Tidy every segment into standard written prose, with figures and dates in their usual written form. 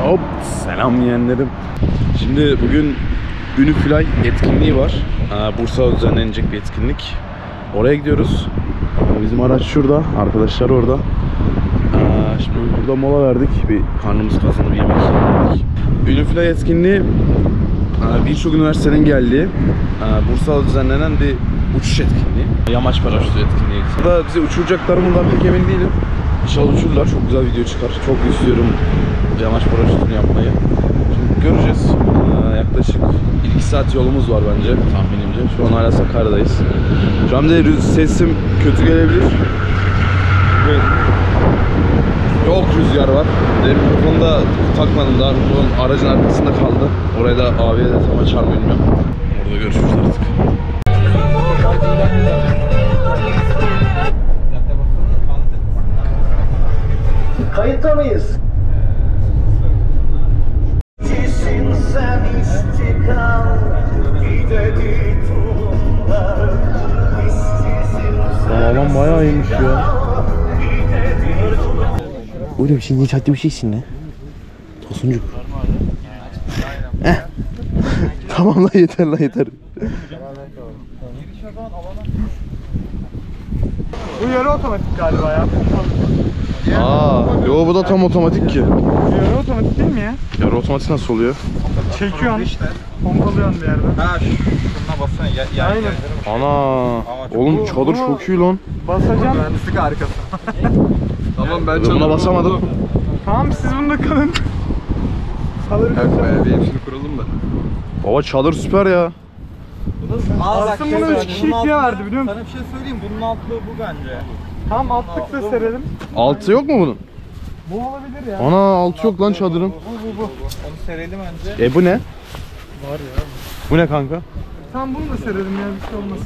Hop, selam yeğenlerim. Şimdi bugün Unifly etkinliği var. Bursa'da düzenlenecek bir etkinlik. Oraya gidiyoruz. Bizim araç şurada, arkadaşlar orada. Şimdi burada mola verdik. Bir karnımız kazandı, bir yemek yedik. Unifly etkinliği birçok üniversitenin geldiği Bursa'da düzenlenen bir uçuş etkinliği. Yamaç paraşütü etkinliği. Burada bize uçuracaklar mı da pek emin değilim. İnşallah uçururlar. Çok güzel video çıkar. Çok istiyorum yamaç paraşütünü yapmayı. Şimdi göreceğiz. Yaklaşık 2 saat yolumuz var bence tahminimce. Şu an hala Sakarya'dayız. Şu an de sesim kötü gelebilir. Yok, rüzgar var. Mikrofonu da takmadım daha. Mikrofon aracın arkasında kaldı. Oraya da abiye de tam açar mı bilmiyorum. Orada görüşürüz artık. Kayıtta mıyız? Aman bayağı iyiymiş ya. Öyle bir şey, niye çaktı bir şeysin ne? Tosuncuk. Tamam lan, yeter lan, yeter. Bu yarı otomatik galiba ya. Yo, bu da tam otomatik ki. Yarı otomatik değil mi ya? Yarı otomatik nasıl oluyor? Çekiyorsun işte. Pompalıyorsun bir yerden. Ha, şuna bassana. Aynen. Ana. Oğlum çadır çok iyi lan. Basacağım. Mühendislik harikası. Tamam, ben Buna basamadım. Tamam, siz bunda kalın. Kalır. Bir hepsini kuralım da. Baba çadır süper ya. Aslında bunu 3 kişilik diye vardı, biliyor musun? Sana bir şey söyleyeyim, bunun altlığı bu bence. Tam altlıkta serelim. Altı yok mu bunun? Bu olabilir ya. Ana, altı yok lan çadırın. Bu. Onu serelim önce. Bu ne? Var ya. Bu ne kanka? Tam bunu da serelim ya, bir şey olmaz.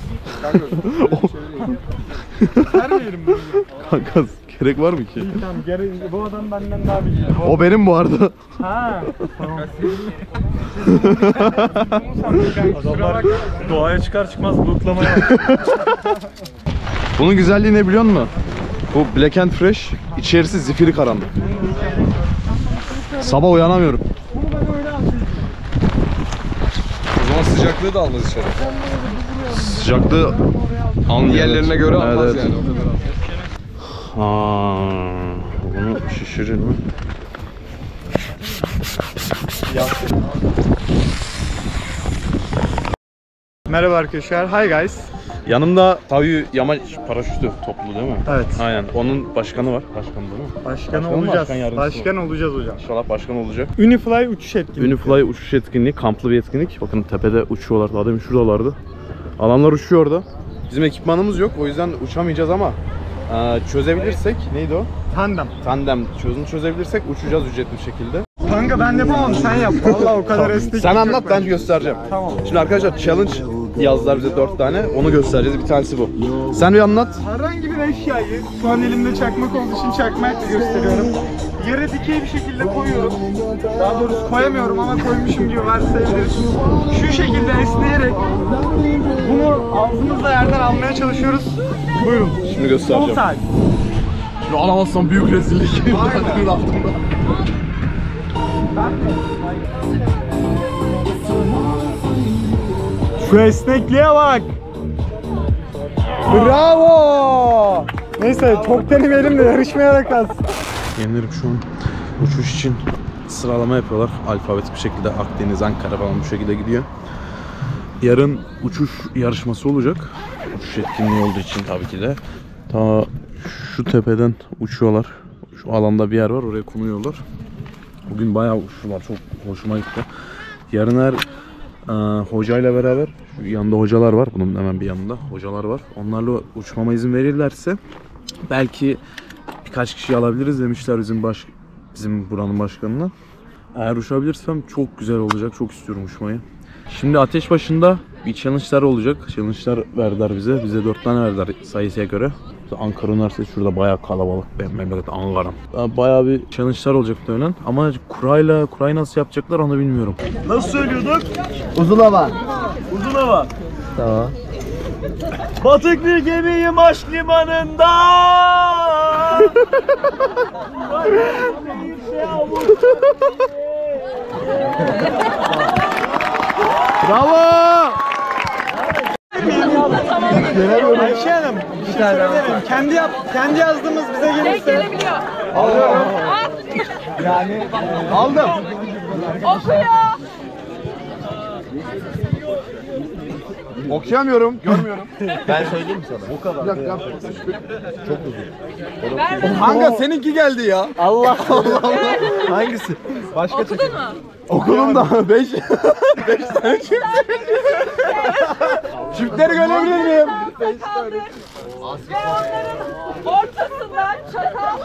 Kanka, Sermeyelim bunu. Kanka gerek var mı ki? İyi tamam, bu adam benden daha bilgili. O benim bu arada. Ha. Tamam. Adamlar doğaya çıkar çıkmaz lootlamaya. Bunun güzelliği ne biliyor musun? Bu Black and Fresh, içerisi zifiri karanlık. Sabah uyanamıyorum. Bunu ben öyle anlayayım. o zaman sıcaklığı da almaz içeri. Sıcaklığı Diğerlerine göre almaz evet. yani, o kadar almaz. Bunu şişirir mi? Merhaba arkadaşlar. Hi guys. Yanımda Tabii Yamaç Paraşütü topluluğu değil mi? Evet. Aynen. Onun başkanı var. Başkanı değil mi? Başkan mı, olacağız. başkan yardımcısı Başkan olacağız hocam. İnşallah başkan olacak. Unifly uçuş etkinliği. Unifly uçuş etkinliği, kamplı bir etkinlik. Bakın tepede uçuyorlar. Daha demin şuradalardı. Adamlar uçuyor orada. Bizim ekipmanımız yok. O yüzden uçamayacağız ama çözebilirsek, neydi o? Tandem çözebilirsek uçacağız ücretli bir şekilde. Kanka ben yapamam, sen yap. Vallahi o kadar esnek. Sen anlat, ben göstereceğim. Tamam. Şimdi arkadaşlar challenge yazdılar bize 4 tane. Onu göstereceğiz. Bir tanesi bu. Sen bir anlat. Herhangi bir eşyayı, şu an elimde çakmak olduğu için çakmakla gösteriyorum. Yere dikey bir şekilde koyuyorum. Daha doğrusu koyamıyorum ama koymuşum gibi varsayabiliriz. Şu şekilde esneyerek bunu ağzımızla yerden almaya çalışıyoruz. Buyurun. Şimdi Sol göstereceğim. side. Şimdi alamazsam büyük rezillik. Şu esnekliğe bak. Bravo. Neyse çok denemeyelim de yarışmaya da kalsın. Yeğenlerim şu an uçuş için sıralama yapıyorlar. Alfabetik bir şekilde Akdeniz, Ankara falan bu şekilde gidiyor. Yarın uçuş yarışması olacak. Uçuş etkinliği olduğu için tabii ki de. Ta şu tepeden uçuyorlar. Şu alanda bir yer var, oraya konuyorlar. Bugün bayağı uçtular, çok hoşuma gitti. Yarın her hocayla beraber, şu yanında hocalar var, bunun hemen bir yanında hocalar var. Onlarla uçmama izin verirlerse belki birkaç kişi alabiliriz demişler bizim buranın başkanına. Eğer uçabilirsem çok güzel olacak, çok istiyorum uçmayı. Şimdi ateş başında bir challenge'lar olacak. Challenge'lar verdiler bize. Bize 4 tane verdiler sayısıya göre. Ankara Üniversitesi şurada bayağı kalabalık. Ben memleket Ankara'm. Bayağı bir challenge'lar olacak öyle. Ama kurayı nasıl yapacaklar onu bilmiyorum. Nasıl söylüyorduk? Uzun hava. Uzun hava. Tamam. Batık bir gemiyim aşk limanında. Ayşe Hanım, bir şey söyleyelim. Kendi yazdığımız bize gelirse. Gelebiliyor. Yani aldım. Okuyor. Okuyamıyorum, görmüyorum. Ben söyleyeyim mi sana? O kadar. Bir dakika. Çok uzun. Kanka seninki geldi ya. Allah Allah. Hangisi? Başka Okudun mu? Okudum da 5 tane çift. Çiftleri görebilir miyim? Kaldır. Ve onların ortasından çatal.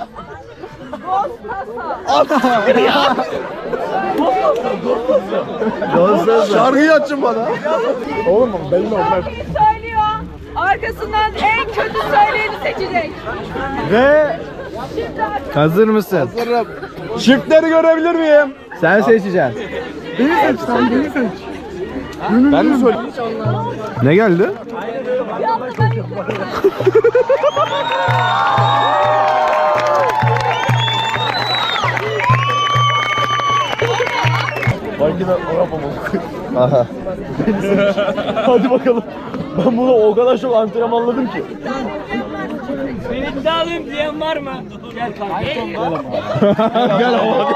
Goz Şarkıyı açın bana. Oğlum ben de onlar. söylüyor. Arkasından en kötü söyleyeni seçecek. Ve Şimdi artık hazır mısın? Çiftleri görebilir miyim? Sen seçeceksin. Ben mi söyleyeyim? Ne geldi? yaptılar. Aha. Hadi bakalım. Ben bunu o kadar çok antrenmanladım ki. Beni de alayım diyen var mı? Gel kanka. Gel hadi.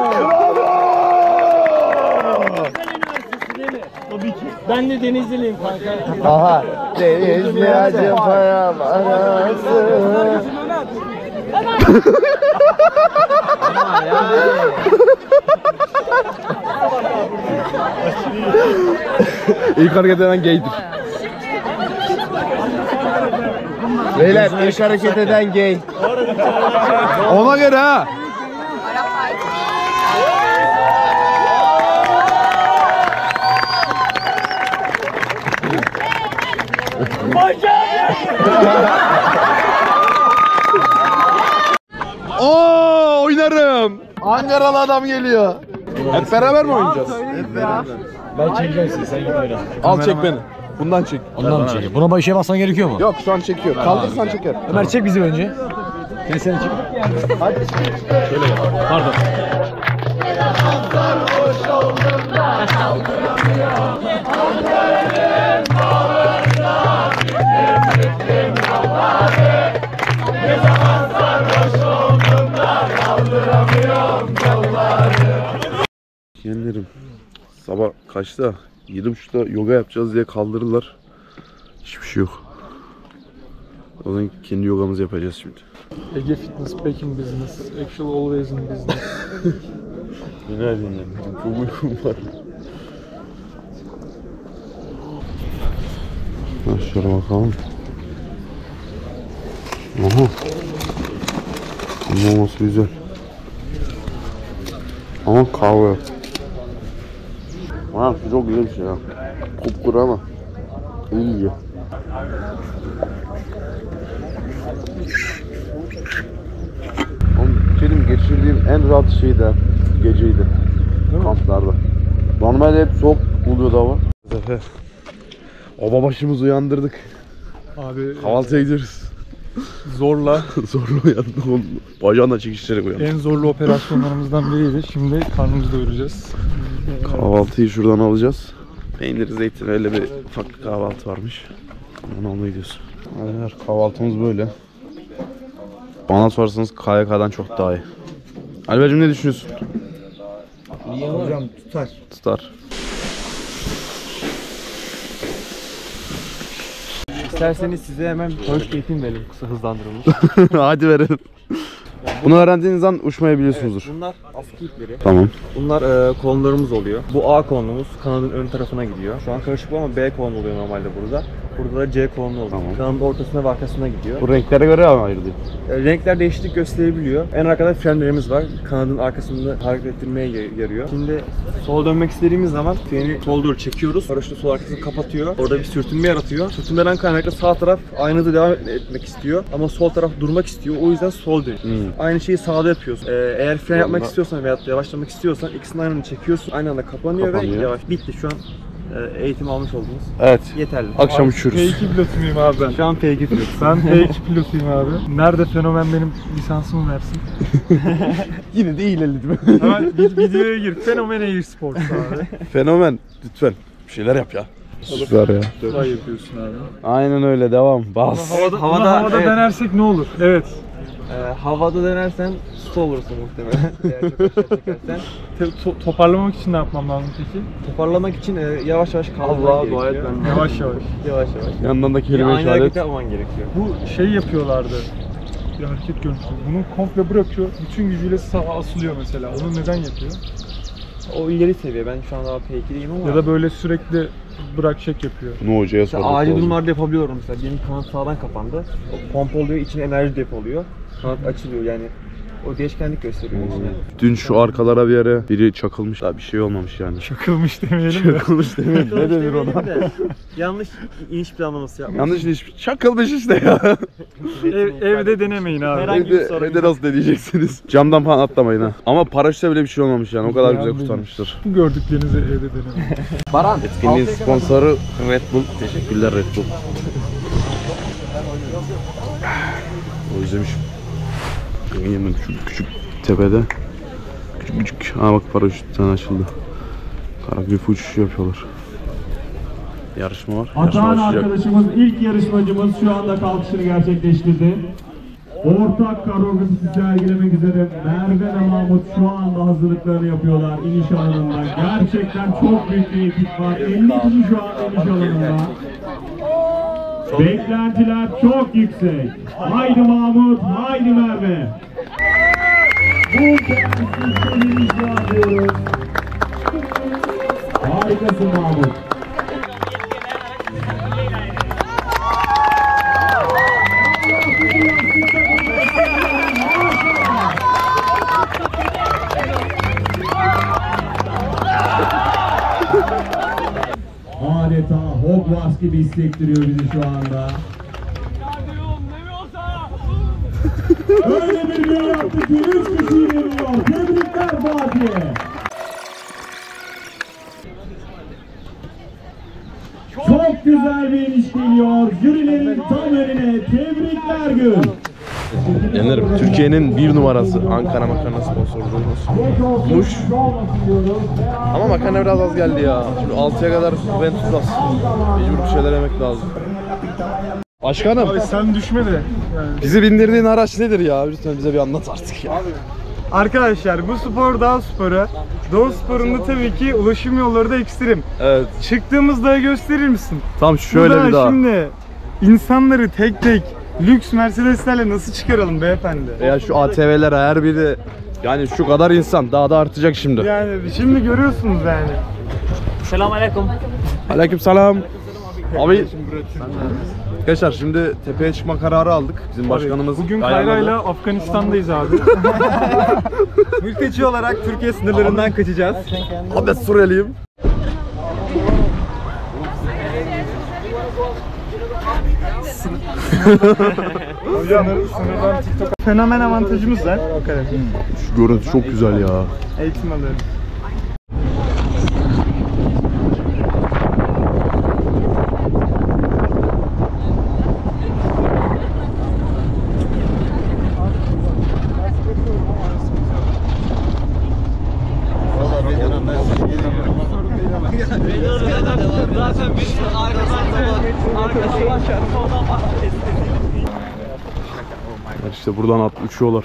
Tabii ki. Ben de Denizliliyim kanka. Aha. Denizli acı payam arası. İlk hareket eden gaydir. Beyler ilk hareket eden gay. Ona göre ha. Oo oynarım. Ankaralı adam geliyor. Hep beraber mi oynayacağız? Hep beraber. Ben çekeceğim sizi, sen git oyna. Al çek beni. Bundan çek. Ondan mı çekeyim? Buna bir şey basman gerekiyor mu? Yok şu an çekiyor. Kaldırırsan çeker. Ömer çek bizi önce. Gel seni çek. Hadi. Şöyle gel. Pardon. Yeğenlerim sabah kaçta? 7.30'da yoga yapacağız diye kaldırırlar. Hiçbir şey yok. O zaman kendi yogamızı yapacağız şimdi. Ege Fitness back in business. Actually always in business. Günaydın yeğenlerim. Çok uykum var. Şöyle bakalım. Aha. Bunun olması güzel. Ama kahve. Ha, şu çok güzel bir şey ya. Kupkuru ama iyi yiyor. Benim geçirdiğim en rahat şey de geceydi. Kamplarda. Normalde hep soğuk oluyordu hava. Zafer. Oba başımızı uyandırdık. Abi Kahvaltıya gidiyoruz. zorla Zorla uyandık oğlum. Bacağına çekiştirerek uyandık. en zorlu operasyonlarımızdan biriydi. Şimdi karnımızı doyuracağız. Kahvaltıyı şuradan alacağız. Peynir, zeytin öyle bir ufak bir kahvaltı varmış. Onu almaya gidiyoruz. Aynen, kahvaltımız böyle. Bana sorarsanız KYK'dan çok daha iyi. Albercim ne düşünüyorsun? Hocam tutar. Tutar. İsterseniz size hemen hoş eğitim verelim, kısa hızlandırılmış. Hadi verelim. Bunu öğrendiğiniz an uçmayabiliyorsunuzdur. Bunlar askı ipleri. Tamam. Bunlar kollarımız oluyor. Bu A kolumuz kanadın ön tarafına gidiyor. Şu an karışık bu ama B kolum oluyor normalde burada. Burada da C kolumlu oluyor. Tamam. Kanadın ortasına ve arkasına gidiyor. Bu renklere göre ama ayrılıyor. Renkler değişiklik gösterebiliyor. En arkada frenlerimiz var. Kanadın arkasında hareket ettirmeye yarıyor. Şimdi sola dönmek istediğimiz zaman freni sola doğru çekiyoruz. Paraşütü sol arkasını kapatıyor. Orada bir sürtünme yaratıyor. Sürtünmeden kaynaklı sağ taraf aynı hızda devam etmek istiyor. Ama sol taraf durmak istiyor. O yüzden sol dönüyor. Aynı şeyi sağda yapıyorsun. Eğer fren yapmak istiyorsan veya yavaşlamak istiyorsan ikisini aynı anda çekiyorsun. Aynı anda kapanıyor ve yavaş. Bitti şu an. Eğitim almış oldunuz. Evet. Yeterli. Akşam uçuyoruz. P2 pilotu muyum abi ben? Şu an P2 pilotu. Ben P2 pilotuyum abi. Nerede fenomen benim lisansımı versin? Yine de iyiledim. Hemen videoya gir. Fenomen Air Sports abi. Fenomen lütfen. Bir şeyler yap ya. Süper ya. Kolay yapıyorsun abi. Aynen öyle, devam. Bas. Havada evet. denersek ne olur? Evet. Havada denersen su olursun muhtemelen. Eğer çok aşağı çekersen. Toparlamak için ne yapmam lazım peki? Toparlamak için yavaş yavaş kaldırman gerekiyor. Yavaş yavaş. Yavaş yavaş. Yandan da kelime Aynı işaret. hareket yapman gerekiyor. Bu şey yapıyorlardı. Bir hareket görmüştüm. Bunu komple bırakıyor. Bütün gücüyle sağa asılıyor mesela. Onu neden yapıyor? O ileri seviye. Ben şu an daha P2'deyim ama. Ya da böyle sürekli bırak çek yapıyor. Bunu hocaya sormak acil lazım. durumlarda yapabiliyorum mesela. Benim kanat sağdan kapandı. O pompa oluyor, içine enerji depoluyor. Kanat açılıyor yani. O değişkenlik gösteriyor içine. Dün şu arkalara bir yere biri çakılmış. Daha bir şey olmamış yani. Çakılmış demeyelim de. Çakılmış demeyelim. Ne denir ona? Yanlış iniş planlaması yapmış. Yanlış iş. Çakılmış işte ya. Evde denemeyin abi. Herhangi bir sorun Evde nasıl deneyeceksiniz? Camdan falan atlamayın ha. Ama paraşütle bile bir şey olmamış yani. O kadar güzel kurtarmıştır. Bu gördüklerinizi evde denemeyin. Baran. Etkinliğin sponsoru Red Bull. Teşekkürler Red Bull. Özlemişim. Yemin küçük tepede. Küçük. Ha bak paraşütten açıldı. Karagrif uçuşu yapıyorlar. Yarışma var. Atahan Yarışma başlayacak. arkadaşımız, ilk yarışmacımız şu anda kalkışını gerçekleştirdi. Ortak koreografisi sergilemek üzere Merve ve Mahmut şu anda hazırlıklarını yapıyorlar iniş alanında. Gerçekten çok büyük bir ekip var. 50 kişi şu anda iniş alanında. Beklentiler çok yüksek. Haydi Mahmut, haydi Merve. Bu prensipleri icra ediyoruz. Harikasın Mahmut. Adeta Hogwarts gibi hissettiriyor bizi şu anda. Öyle bir gün yaptı ki 3 kişi geliyor. Tebrikler Fatih'e. Çok güzel bir iniş geliyor. Jürilerin tam önüne. Tebrikler Gül. Yenerim. Türkiye'nin bir numarası Ankara makarna sponsorluğumuz. Muş. Ama makarna biraz az geldi ya. Şimdi 6'ya kadar Juventus az. Mecbur bir şeyler yemek lazım. Başkanım. Abi sen düşme de. Yani. Bizi bindirdiğin araç nedir ya? Lütfen bize bir anlat artık ya. Arkadaşlar bu spor dağ sporu. Dağ sporunda tabii ki ulaşım yolları da ekstrem. Evet. Çıktığımız dağı gösterir misin? Tam şöyle Buradan bir daha. Şimdi insanları tek tek lüks Mercedes'lerle nasıl çıkaralım beyefendi? Ya şu ATV'ler her biri yani şu kadar insan daha da artacak şimdi. Yani şimdi görüyorsunuz yani. Selamünaleyküm. Aleykümselam. Abi arkadaşlar şimdi tepeye çıkma kararı aldık. Bizim başkanımız Bugün ayarladı. Kayra'yla Afganistan'dayız abi. Mülteci olarak Türkiye sınırlarından kaçacağız. Abi ben Suriyeliyim. Sınırdan TikTok. Fenomen avantajımız var. O kadar. Şu görüntü çok güzel ya. Eğitim alıyoruz. Zaten biz arkası var. İşte buradan uçuyorlar.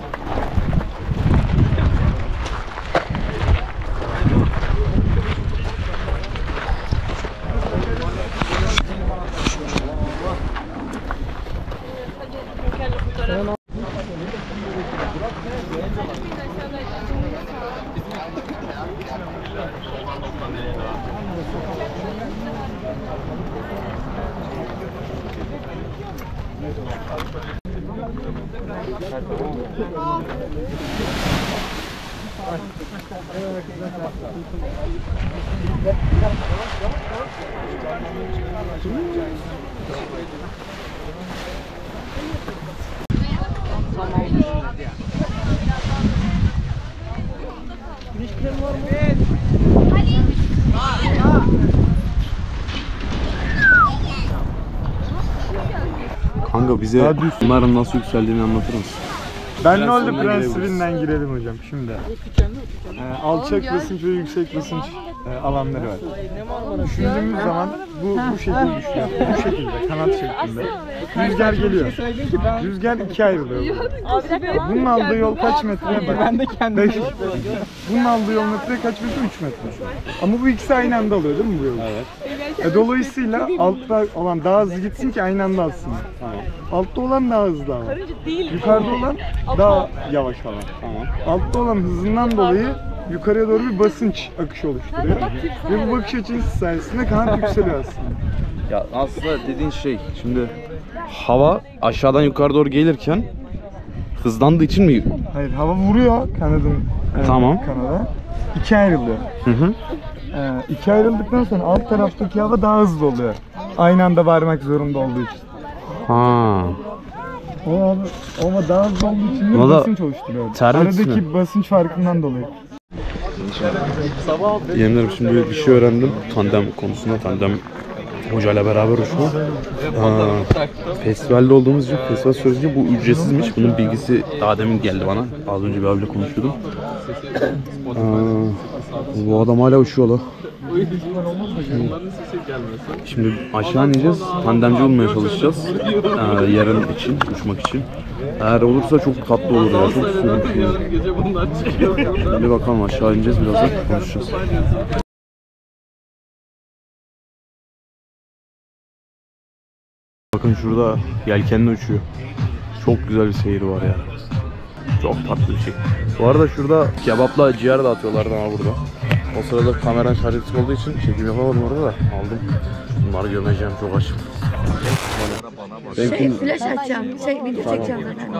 Kanka bize bunların nasıl yükseldiğini anlatır mısın? Ben ne oldu Prensibinden prensibinden girelim hocam şimdi. Alçak basınç ve yüksek basınç alanları var. Düşündüğümüz zaman bu şekilde düşünüyoruz. Bu şekilde, kanat şeklinde. Rüzgar geliyor. Rüzgar ikiye ayrılıyor. Bunun aldığı yol kaç metre? Bak. Ben de kendim. 5 metre. Bunun aldığı yol metre kaç metre? 3 metre. Ama bu ikisi aynı anda alıyor değil mi bu yolu? Evet. Dolayısıyla altta olan daha hızlı gitsin ki aynı anda alsın. Tamam. Altta olan daha hızlı ama. Yukarıda olan daha yavaş falan. Tamam. Altta olan hızından dolayı yukarıya doğru bir basınç akışı oluşturuyor. Ve bu bakış açısı sayesinde kanat yükseliyor aslında. Ya aslında dediğin şey şimdi hava aşağıdan yukarı doğru gelirken hızlandığı için mi? Hayır, hava vuruyor kanadın Tamam. kanada. İkiye ayrılıyor. Hı hı. İkiye ayrıldıktan sonra alt taraftaki hava daha hızlı oluyor. Aynı anda varmak zorunda olduğu için. Ha. Ama daha hızlı olduğu için de O da basınç oluşturuyor. termit Aradaki mi? basınç farkından dolayı. Yeminlerim şimdi bir şey öğrendim tandem konusunda. Tandem hocayla beraber uçma. Festivalde olduğumuz için festival süresince bu ücretsizmiş. Bunun bilgisi daha demin geldi bana. Az önce bir abiyle konuşuyordum. Bu adam hala uçuyor la. Şimdi aşağı ineceğiz. Tandemci olmaya çalışacağız. Yarın için, uçmak için. Eğer olursa çok tatlı olur ya. Çok sürüntülü. Bir bakalım aşağı ineceğiz birazdan konuşacağız. Bakın şurada yelkenle uçuyor. Çok güzel bir seyri var ya. Çok tatlı bir şey. Bu arada şurada kebapla ciğer dağıtıyorlardı ama burada. O sırada kameran şarj eksik olduğu için çekim yapamadım orada da aldım. Bunları gömeceğim, çok açım. Flash açacağım. Video çekeceğim zaten.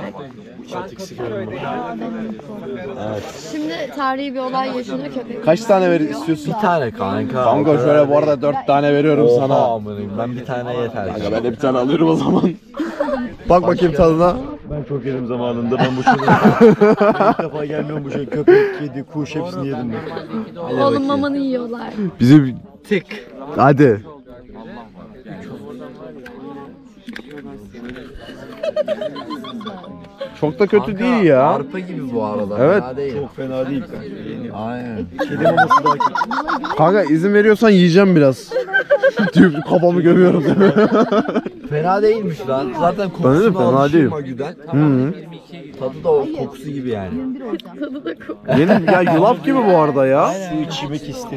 Evet. Şimdi tarihi bir olay yaşanıyor köpek. Kaç tane istiyorsun? Bir tane kanka. Kanka şöyle bu arada 4 tane veriyorum sana. Amanıyım, ben bir tane yeter. Kanka ben de bir tane alıyorum o zaman. Bak bakayım tadına. Ben çok yedim zamanında. Ben bu şunu ilk defa gelmiyorum bu şey. Köpek, kedi, kuş hepsini yedim ben. Oğlum mamanı yiyorlar. Bizi tık. Hadi. Çok da kötü değil ya. Arpa gibi bu arada. Evet. Fena değil. Çok fena değil. Aynen. Kedi maması daha kötü. Kanka izin veriyorsan yiyeceğim biraz. Tüp kafamı gömüyorum değil mi? Fena değilmiş lan. Zaten Ben de kokusunu fena değil. Magü'den. Hı. Tadı da o kokusu gibi yani. Benim ya yulaf gibi bu arada ya. Su içmek istedim.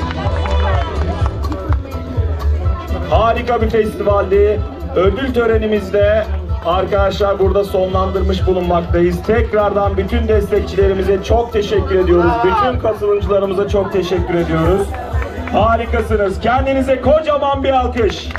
Harika bir festivaldi. Ödül törenimizde arkadaşlar burada sonlandırmış bulunmaktayız. Tekrardan bütün destekçilerimize çok teşekkür ediyoruz. Bütün katılımcılarımıza çok teşekkür ediyoruz. Harikasınız. Kendinize kocaman bir alkış.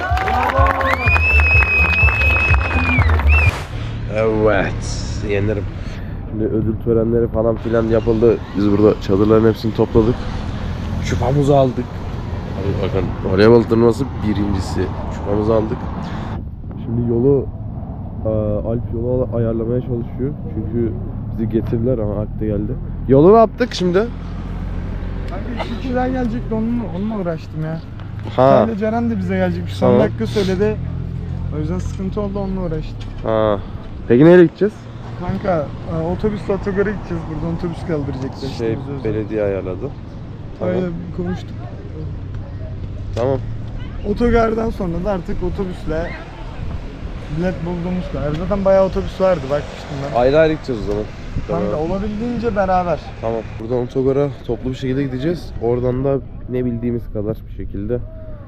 Evet. Yenirim. Şimdi ödül törenleri falan filan yapıldı. Biz burada çadırların hepsini topladık. Çupamızı aldık. Hadi bakın. Voleybol turnuvası birincisi. Çupamızı aldık. Şimdi yolu Alp yolu ayarlamaya çalışıyor. Çünkü bizi getirdiler ama Alp de geldi. Yolu ne yaptık şimdi? Kanka işi güzel gelecekti onunla uğraştım ya. Ha. Öyle Ceren de bize gelecek. Son Tamam. dakika söyledi. O yüzden sıkıntı oldu onunla uğraştım. Ha. Peki neyle gideceğiz? Kanka otobüsle otogara gideceğiz, buradan otobüs kaldıracaklar işte bizi özel. Belediye ayarladı. Tamam. Öyle konuştuk. Tamam. Otogardan sonra da artık otobüsle bilet bulduğumuz kadar. Zaten bayağı otobüs vardı bakmıştım ben. Ayrı ayrı gideceğiz o zaman. Kanka olabildiğince beraber. Tamam. Buradan otogara toplu bir şekilde gideceğiz. Oradan da ne bildiğimiz kadar bir şekilde.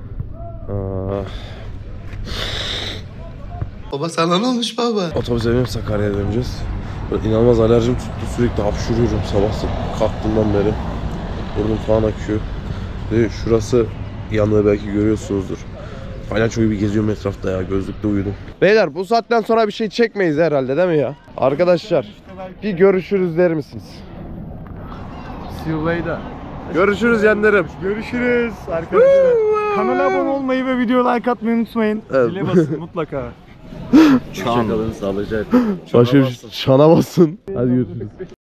Baba sana ne olmuş baba? Otobüse binip Sakarya'ya döneceğiz. Böyle inanılmaz alerjim tuttu. Sürekli hapşuruyorum sabah kalktığımdan beri. Burnum falan akıyor. Ve şurası yanlığı belki görüyorsunuzdur. Palyaço gibi geziyorum etrafta ya. Gözlükle uyudum. Beyler bu saatten sonra bir şey çekmeyiz herhalde değil mi ya? Arkadaşlar bir görüşürüz der misiniz? See you later. Görüşürüz yenlerim. Görüşürüz arkadaşlar. Kanala abone olmayı ve video like atmayı unutmayın. Evet. Zile basın mutlaka. Çan. Hoşçakalın, sağlıcakla. Başka bir çana basın. Hadi görüşürüz.